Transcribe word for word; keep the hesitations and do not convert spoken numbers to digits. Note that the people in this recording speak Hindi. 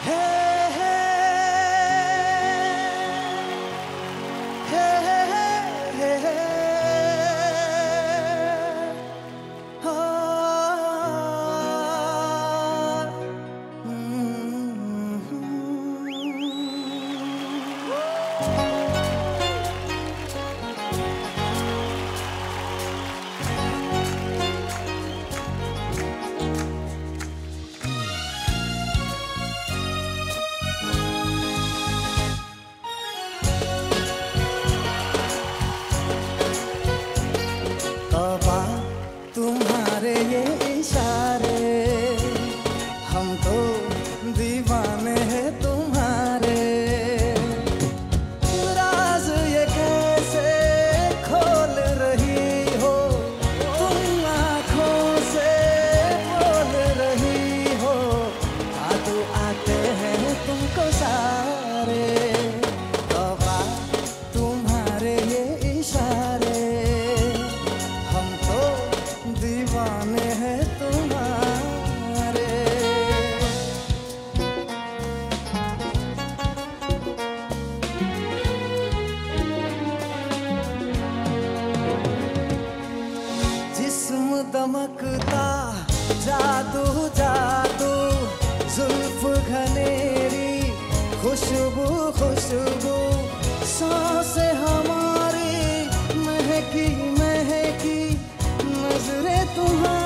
तुम्हारे ये इशारे, हम तो दीवाने हैं तुम्हारे। राज ये कैसे खोल रही हो, तुम आँखों से बोल रही हो। आदू आते हैं तुमको सारे, तौबा तुम्हारे ये इशारे, हम तो दीवाने हैं तुम्हारे। जिस्म दमकता जादू जादू, जुल्फ घनेरी खुशबू खुशबू, सांसें हमारी महकी महकी, नजरें तुम्हारी